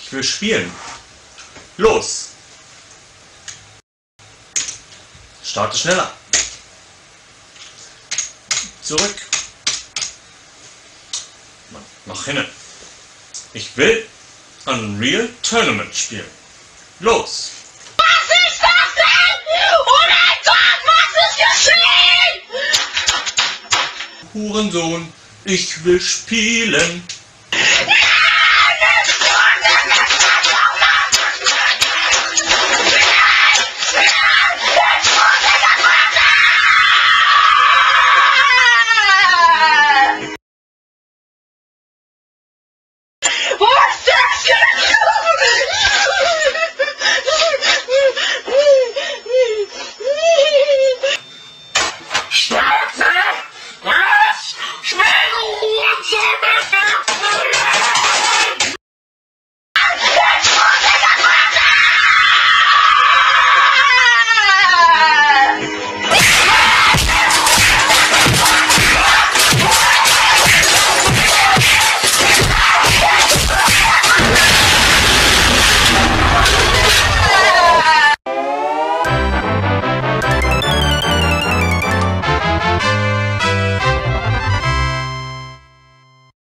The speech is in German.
Ich will spielen. Los! Starte schneller. Zurück. Nach hinten. Ich will Unreal Tournament spielen. Los! Was ist das denn? Oh mein Gott, was ist geschehen? Hurensohn, ich will spielen.